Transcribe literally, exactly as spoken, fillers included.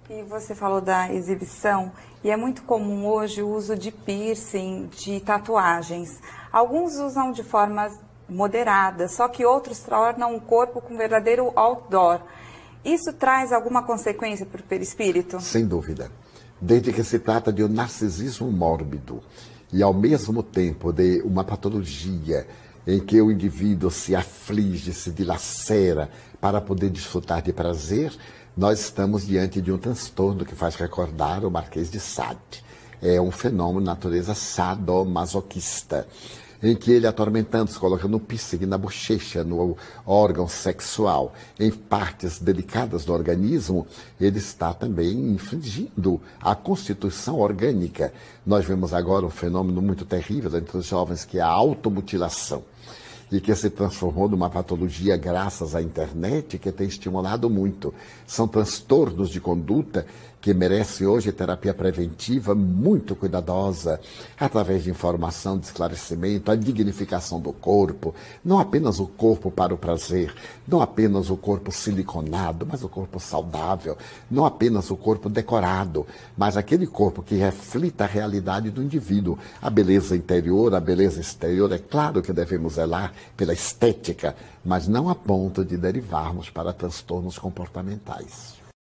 E você falou da exibição, e é muito comum hoje o uso de piercing, de tatuagens. Alguns usam de forma moderada, só que outros tornam o corpo com verdadeiro outdoor. Isso traz alguma consequência para o perispírito? Sem dúvida. Desde que se trata de um narcisismo mórbido e, ao mesmo tempo, de uma patologia em que o indivíduo se aflige, se dilacera para poder desfrutar de prazer, nós estamos diante de um transtorno que faz recordar o Marquês de Sade. É um fenômeno de natureza sadomasoquista, em que ele, atormentando-se, colocando um piercing na bochecha, no órgão sexual, em partes delicadas do organismo, ele está também infringindo a constituição orgânica. Nós vemos agora um fenômeno muito terrível entre os jovens, que é a automutilação, e que se transformou numa patologia graças à internet, que tem estimulado muito. São transtornos de conduta que merecem hoje terapia preventiva muito cuidadosa, através de informação, de esclarecimento, a dignificação do corpo, não apenas o corpo para o prazer, não apenas o corpo siliconado, mas o corpo saudável, não apenas o corpo decorado, mas aquele corpo que reflita a realidade do indivíduo. A beleza interior, a beleza exterior, é claro que devemos zelar pela estética, mas não a ponto de derivarmos para transtornos comportamentais.